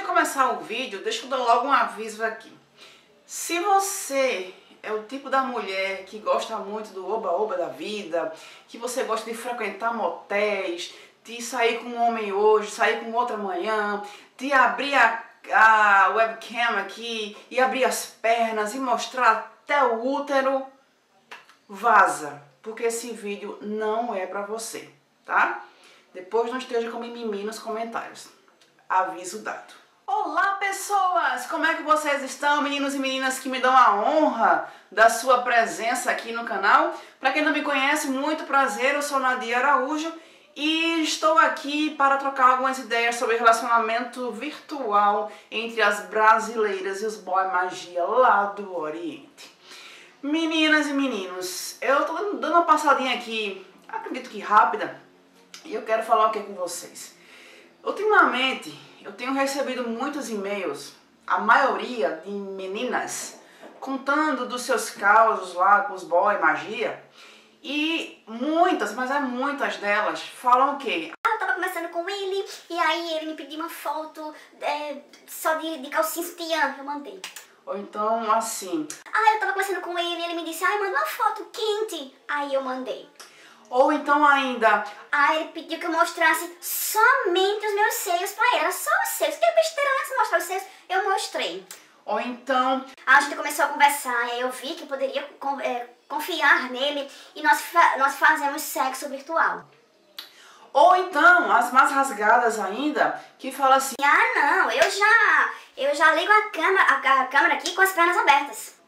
começar o vídeo, deixa eu dar logo um aviso aqui. Se você é o tipo da mulher que gosta muito do oba-oba da vida, que você gosta de frequentar motéis, de sair com um homem hoje, sair com outro amanhã, de abrir a webcam aqui e abrir as pernas e mostrar até o útero, vaza, porque esse vídeo não é pra você, tá? Depois não esteja com mimimi nos comentários. Aviso dado. Olá, pessoas! Como é que vocês estão, meninos e meninas que me dão a honra da sua presença aqui no canal? Para quem não me conhece, muito prazer, eu sou Nadia Araújo e estou aqui para trocar algumas ideias sobre relacionamento virtual entre as brasileiras e os boy magia lá do Oriente. Meninas e meninos, eu tô dando uma passadinha aqui, acredito que rápida, e eu quero falar o que com vocês. Ultimamente, eu tenho recebido muitos e-mails, a maioria de meninas, contando dos seus causos lá com os boy magia, e muitas, mas é muitas delas, falam o quê? Eu tava conversando com ele, e aí ele me pediu uma foto só de calcinha sutiã, eu mandei. Ou então assim... Eu tava conversando com ele e ele me disse, manda uma foto quente, aí eu mandei. Ou então ainda... Ele pediu que eu mostrasse somente os meus seios pra ele, era só os seios, que besteira antes de mostrar os seios, eu mostrei. Ou então... A gente começou a conversar e aí eu vi que poderia confiar nele e nós fazemos sexo virtual. Ou então, as mais rasgadas ainda, que fala assim... Não, eu já ligo a câmera aqui com as pernas abertas.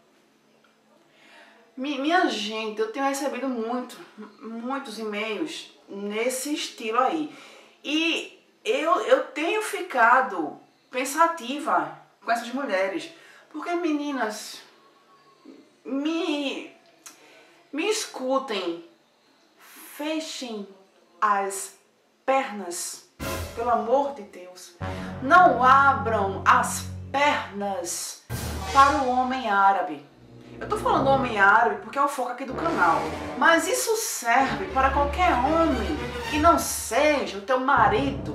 Minha gente, eu tenho recebido muitos e-mails nesse estilo aí. E eu tenho ficado pensativa com essas mulheres. Porque, meninas, me escutem, fechem as pernas, pelo amor de Deus. Não abram as pernas para o homem árabe. Eu tô falando homem árabe porque é o foco aqui do canal, mas isso serve para qualquer homem que não seja o teu marido.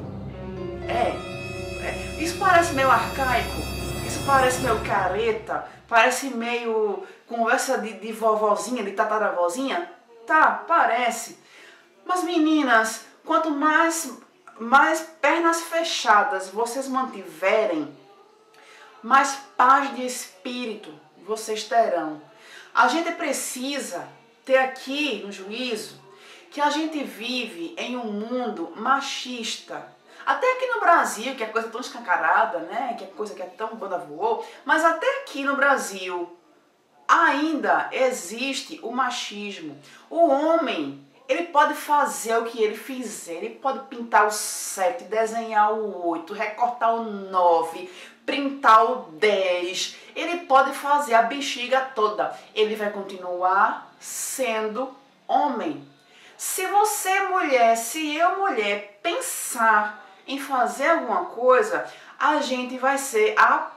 Isso parece meio arcaico, isso parece meio careta, parece meio conversa de vovozinha, de tataravózinha. Tá, parece. Mas meninas, quanto mais pernas fechadas vocês mantiverem, mais paz de espírito vocês terão. A gente precisa ter aqui no juízo que a gente vive em um mundo machista. Até aqui no Brasil, que é coisa tão escancarada, né? Que é coisa que é tão banda voou. Mas até aqui no Brasil ainda existe o machismo. O homem, ele pode fazer o que ele fizer. Ele pode pintar o 7, desenhar o 8, recortar o 9, printar o 10, ele pode fazer a bexiga toda, ele vai continuar sendo homem. Se você mulher, se eu mulher pensar em fazer alguma coisa, a gente vai ser a...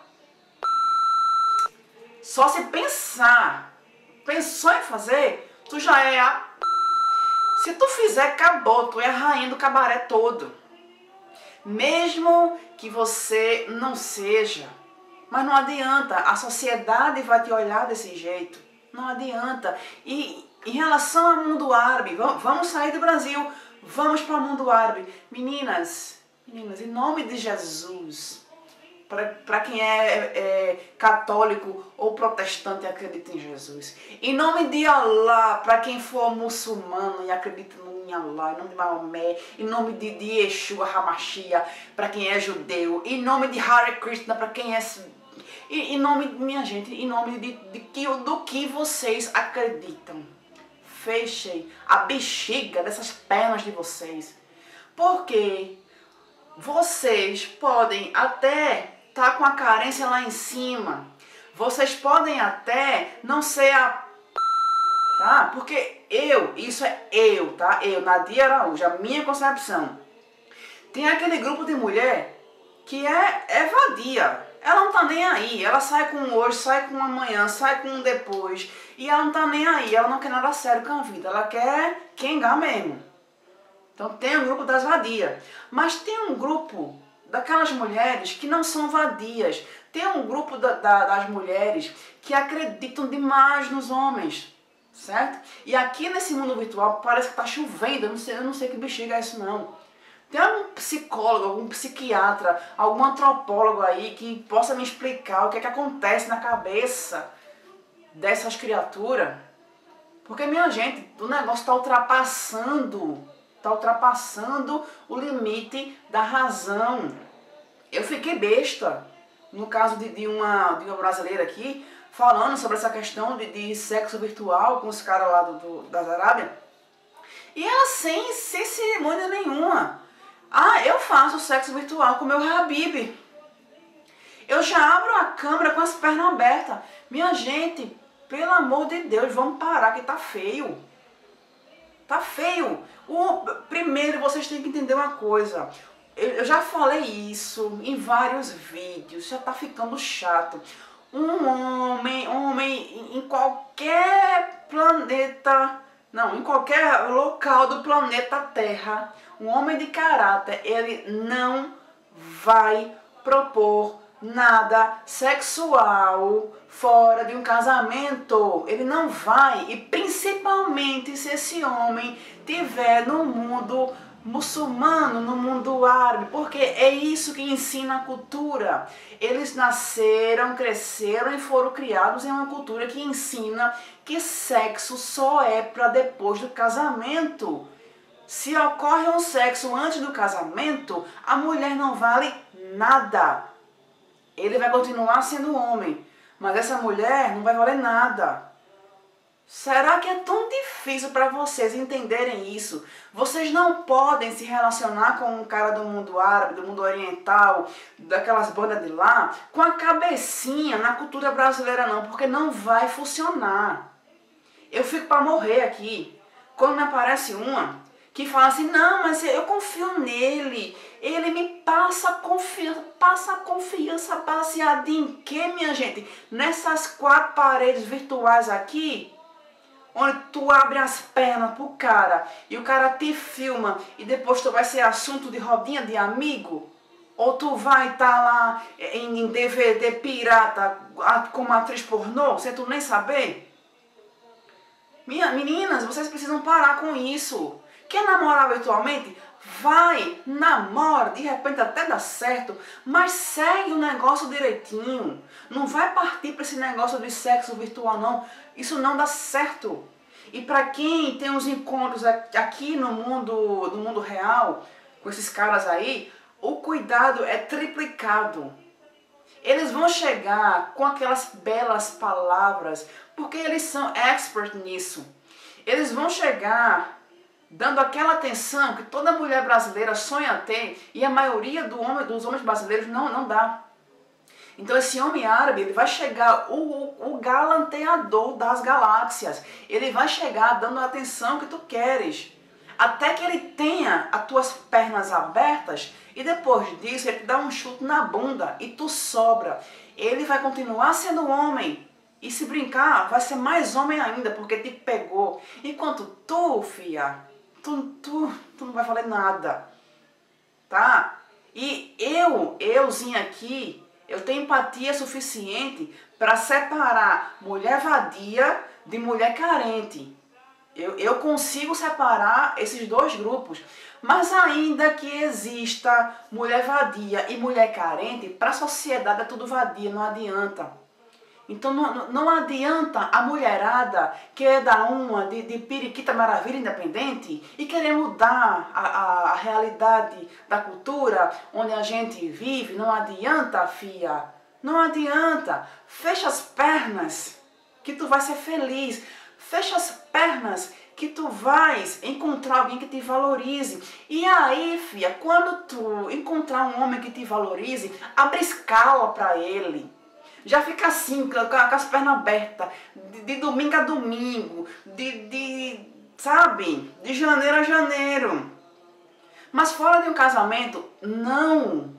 Só se pensar, pensou em fazer, tu já é a... Se tu fizer, acabou, tu é a rainha do cabaré todo. Mesmo que você não seja, mas não adianta, a sociedade vai te olhar desse jeito, não adianta. E em relação ao mundo árabe, vamos sair do Brasil, vamos para o mundo árabe. Meninas, em nome de Jesus, para quem é católico ou protestante e acredita em Jesus, em nome de Allah, para quem for muçulmano e acredita em Allah, em nome de Maomé, em nome de Yeshua HaMashiach, para quem é judeu, em nome de Hare Krishna, para quem é... Em nome, minha gente, em nome do que vocês acreditam, fechem a bexiga dessas pernas de vocês, porque vocês podem até estar com a carência lá em cima, vocês podem até não ser a... Tá? Porque isso é eu, tá? Eu, Nadia Araújo, a minha concepção. Tem aquele grupo de mulher que é vadia. Ela não tá nem aí. Ela sai com hoje, sai com amanhã, sai com depois. E ela não tá nem aí. Ela não quer nada sério com a vida. Ela quer quengar mesmo. Então tem o grupo das vadias. Mas tem um grupo daquelas mulheres que não são vadias. Tem um grupo das mulheres que acreditam demais nos homens, certo? E aqui nesse mundo virtual parece que está chovendo, eu não sei que bexiga é isso não. Tem algum psicólogo, algum psiquiatra, algum antropólogo aí que possa me explicar o que é que acontece na cabeça dessas criaturas? Porque, minha gente, o negócio está ultrapassando o limite da razão. Eu fiquei besta, no caso de uma brasileira aqui, falando sobre essa questão de sexo virtual com os caras lá das Arábia. E ela sem cerimônia nenhuma. Ah, eu faço sexo virtual com o meu Habib. Eu já abro a câmera com as pernas abertas. Minha gente, pelo amor de Deus, vamos parar que tá feio. Tá feio. Primeiro, vocês têm que entender uma coisa. Eu já falei isso em vários vídeos, já tá ficando chato. Um homem em qualquer planeta, não, em qualquer local do planeta Terra, um homem de caráter, ele não vai propor nada sexual fora de um casamento. Ele não vai, e principalmente se esse homem tiver no mundo muçulmano, no mundo árabe, porque é isso que ensina a cultura. Eles nasceram, cresceram e foram criados em uma cultura que ensina que sexo só é para depois do casamento. Se ocorre um sexo antes do casamento, a mulher não vale nada. Ele vai continuar sendo homem, mas essa mulher não vai valer nada. Será que é tão difícil para vocês entenderem isso? Vocês não podem se relacionar com um cara do mundo árabe, do mundo oriental, daquelas bandas de lá, com a cabecinha na cultura brasileira não, porque não vai funcionar. Eu fico para morrer aqui. Quando me aparece uma que fala assim, não, mas eu confio nele, ele me passa confiança baseada em quê, minha gente? Nessas 4 paredes virtuais aqui, onde tu abre as pernas pro cara e o cara te filma e depois tu vai ser assunto de rodinha de amigo? Ou tu vai estar lá em DVD pirata como atriz pornô, sem tu nem saber? Meninas, vocês precisam parar com isso. Quer namorar virtualmente? Vai, namora, de repente até dá certo, mas segue o negócio direitinho. Não vai partir para esse negócio de sexo virtual não, isso não dá certo. E para quem tem uns encontros aqui no mundo real, com esses caras aí, o cuidado é triplicado. Eles vão chegar com aquelas belas palavras, porque eles são expert nisso. Eles vão chegar dando aquela atenção que toda mulher brasileira sonha ter, e a maioria dos homens brasileiros não dá. Então esse homem árabe, ele vai chegar o galanteador das galáxias. Ele vai chegar dando a atenção que tu queres. Até que ele tenha as tuas pernas abertas e depois disso ele te dá um chute na bunda e tu sobra. Ele vai continuar sendo homem. E se brincar, vai ser mais homem ainda, porque te pegou. Enquanto tu, filha, tu não vai valer nada. Tá? E euzinha aqui, eu tenho empatia suficiente para separar mulher vadia de mulher carente. Eu consigo separar esses dois grupos. Mas ainda que exista mulher vadia e mulher carente, para a sociedade é tudo vadia, não adianta. Então não adianta a mulherada querer dar uma de periquita maravilha independente e querer mudar a realidade da cultura onde a gente vive. Não adianta, fia. Não adianta. Fecha as pernas que tu vai ser feliz. Fecha as pernas que tu vais encontrar alguém que te valorize. E aí, fia, quando tu encontrar um homem que te valorize, abre escala para ele. Já fica assim, com as pernas abertas, de domingo a domingo, sabe? De janeiro a janeiro. Mas fora de um casamento, não,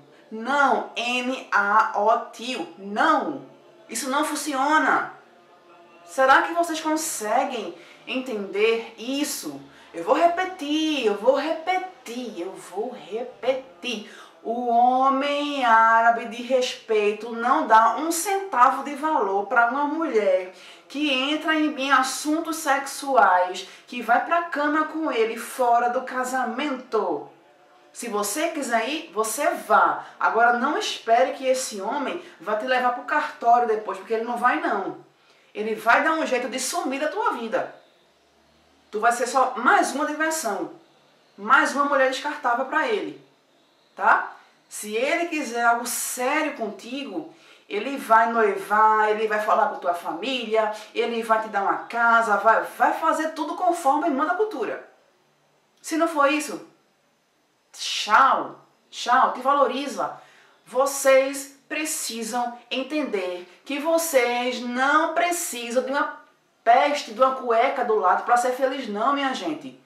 N-A-O-T-I-O, não. Isso não funciona. Será que vocês conseguem entender isso? Eu vou repetir. O homem árabe de respeito não dá um centavo de valor para uma mulher que entra em assuntos sexuais, que vai para a cama com ele fora do casamento. Se você quiser ir, você vá. Agora não espere que esse homem vá te levar para o cartório depois, porque ele não vai não. Ele vai dar um jeito de sumir da tua vida. Tu vai ser só mais uma diversão. Mais uma mulher descartável para ele. Tá? Se ele quiser algo sério contigo, ele vai noivar, ele vai falar com tua família, ele vai te dar uma casa, vai fazer tudo conforme manda a cultura. Se não for isso, tchau, tchau, te valoriza. Vocês precisam entender que vocês não precisam de uma peste, de uma cueca do lado para ser feliz não, minha gente.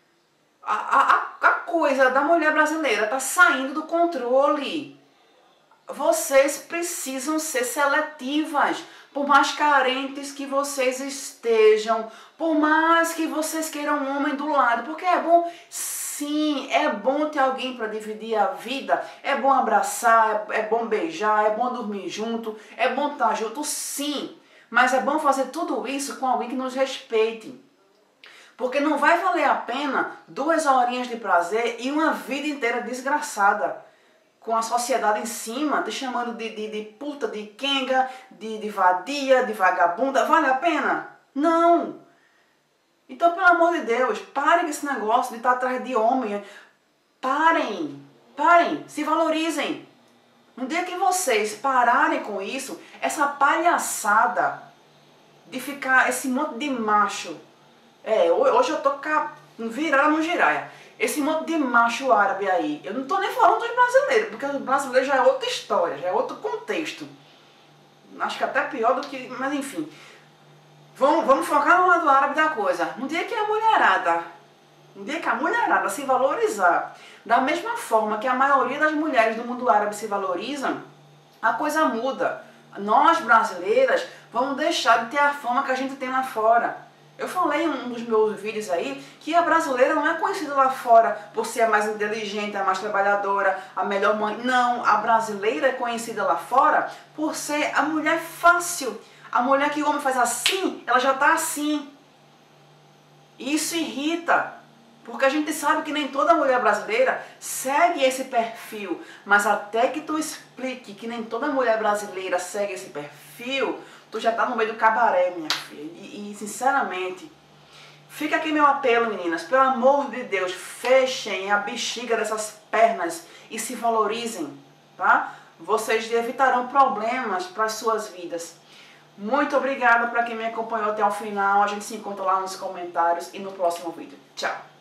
A coisa da mulher brasileira está saindo do controle. Vocês precisam ser seletivas. Por mais carentes que vocês estejam, por mais que vocês queiram um homem do lado, porque é bom, sim, é bom ter alguém para dividir a vida, é bom abraçar, é bom beijar, é bom dormir junto, é bom estar junto, sim, mas é bom fazer tudo isso com alguém que nos respeite. Porque não vai valer a pena 2 horinhas de prazer e uma vida inteira desgraçada. Com a sociedade em cima, te chamando de puta, de quenga, de vadia, de vagabunda. Vale a pena? Não! Então, pelo amor de Deus, parem com esse negócio de estar atrás de homem. Parem! Parem! Se valorizem! No dia que vocês pararem com isso, essa palhaçada de ficar esse monte de macho. Hoje eu tô virada no giraia. Esse monte de macho árabe aí, eu não tô nem falando dos brasileiros, porque os brasileiros já é outra história, já é outro contexto. Acho que até pior do que, mas enfim. Vamos focar no lado árabe da coisa. No dia que a mulherada se valorizar, da mesma forma que a maioria das mulheres do mundo árabe se valorizam, a coisa muda. Nós, brasileiras, vamos deixar de ter a fama que a gente tem lá fora. Eu falei em um dos meus vídeos aí que a brasileira não é conhecida lá fora por ser a mais inteligente, a mais trabalhadora, a melhor mãe. Não, a brasileira é conhecida lá fora por ser a mulher fácil. A mulher que o homem faz assim, ela já está assim. E isso irrita, porque a gente sabe que nem toda mulher brasileira segue esse perfil. Mas até que tu explique que nem toda mulher brasileira segue esse perfil, tu já tá no meio do cabaré, minha filha. E sinceramente, fica aqui meu apelo, meninas. Pelo amor de Deus, fechem a bexiga dessas pernas e se valorizem, tá? Vocês evitarão problemas para as suas vidas. Muito obrigada para quem me acompanhou até o final. A gente se encontra lá nos comentários e no próximo vídeo. Tchau!